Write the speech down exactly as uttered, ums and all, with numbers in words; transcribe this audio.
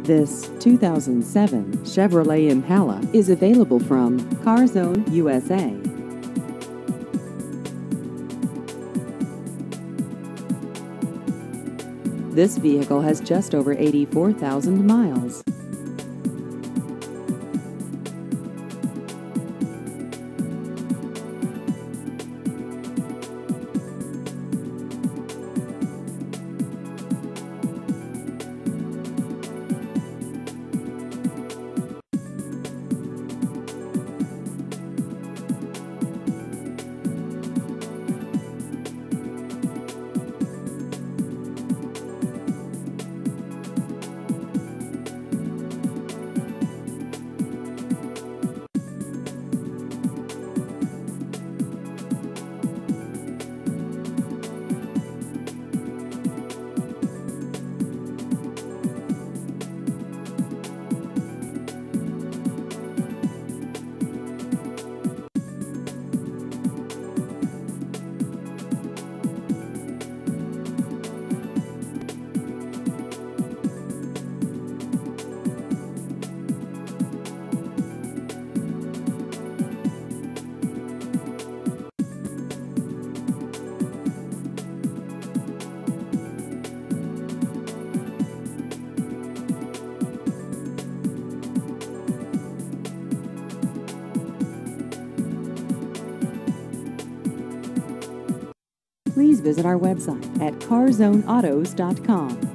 This two thousand seven Chevrolet Impala is available from CarZone U S A. This vehicle has just over eighty-four thousand miles. Please visit our website at car zone autos dot com.